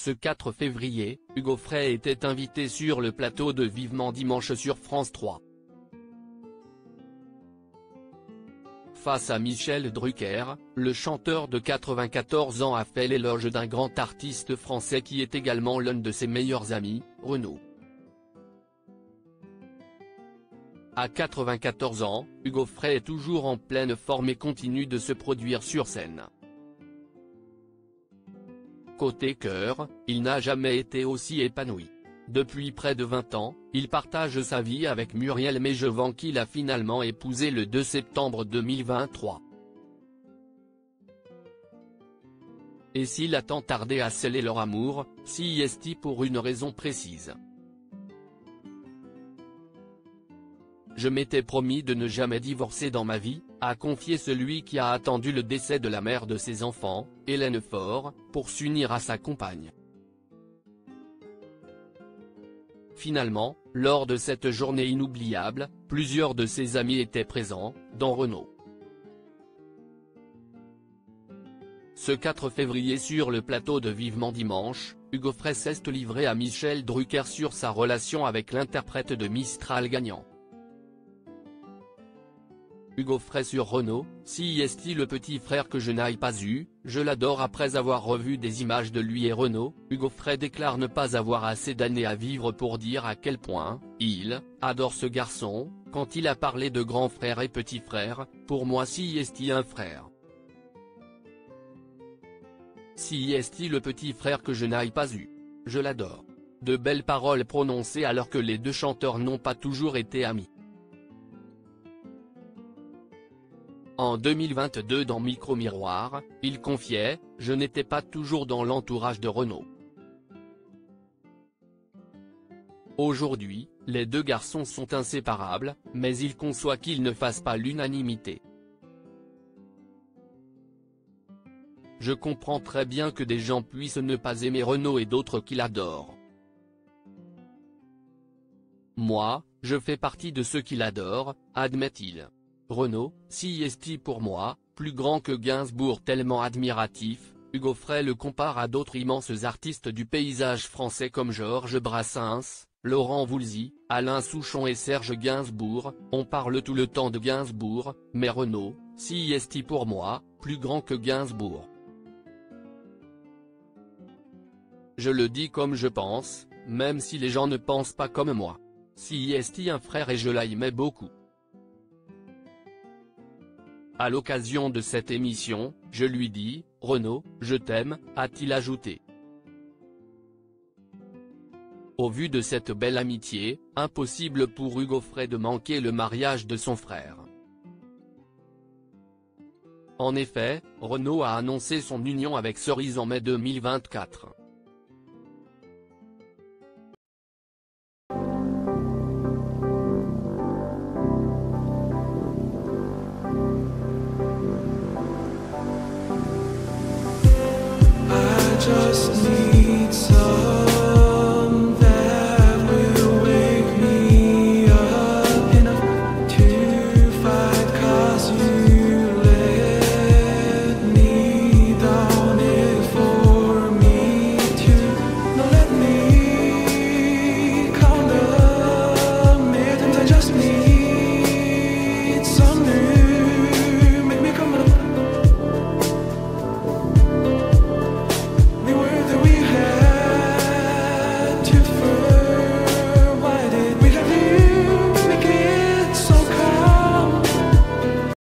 Ce 4 février, Hugo Frey était invité sur le plateau de Vivement Dimanche sur France 3. Face à Michel Drucker, le chanteur de 94 ans a fait l'éloge d'un grand artiste français qui est également l'un de ses meilleurs amis, Renaud. À 94 ans, Hugo Frey est toujours en pleine forme et continue de se produire sur scène. Côté cœur, il n'a jamais été aussi épanoui. Depuis près de 20 ans, il partage sa vie avec Muriel Mejevan qu'il a finalement épousée le 2 septembre 2023. Et s'il a tant tardé à sceller leur amour, si est-il pour une raison précise. Je m'étais promis de ne jamais divorcer dans ma vie, a confié celui qui a attendu le décès de la mère de ses enfants, Hélène Faure, pour s'unir à sa compagne. Finalement, lors de cette journée inoubliable, plusieurs de ses amis étaient présents, dont Renaud. Ce 4 février sur le plateau de Vivement Dimanche, Hugo Frey s'est livré à Michel Drucker sur sa relation avec l'interprète de Mistral gagnant. Hugo Frey sur Renaud, si est-il le petit frère que je n'aille pas eu, je l'adore. Après avoir revu des images de lui et Renaud, Hugo Frey déclare ne pas avoir assez d'années à vivre pour dire à quel point il adore ce garçon. Quand il a parlé de grand frère et petit frère, pour moi si est-il un frère. Si est-il le petit frère que je n'aille pas eu. Je l'adore. De belles paroles prononcées alors que les deux chanteurs n'ont pas toujours été amis. En 2022 dans Micro-Miroir, il confiait « Je n'étais pas toujours dans l'entourage de Renaud. Aujourd'hui, les deux garçons sont inséparables, mais il conçoit qu'ils ne fassent pas l'unanimité. Je comprends très bien que des gens puissent ne pas aimer Renaud et d'autres qui l'adorent. Moi, je fais partie de ceux qui l'adorent, admet-il. Renaud, si est pour moi, plus grand que Gainsbourg tellement admiratif, Hugo Frey le compare à d'autres immenses artistes du paysage français comme Georges Brassens, Laurent Voulzy, Alain Souchon et Serge Gainsbourg. On parle tout le temps de Gainsbourg, mais Renaud, si est pour moi, plus grand que Gainsbourg. Je le dis comme je pense, même si les gens ne pensent pas comme moi. Si est un frère et je l'aimais beaucoup. À l'occasion de cette émission, je lui dis, « Renaud, je t'aime », a-t-il ajouté. Au vu de cette belle amitié, impossible pour Hugo Frey de manquer le mariage de son frère. En effet, Renaud a annoncé son union avec Cerise en mai 2024.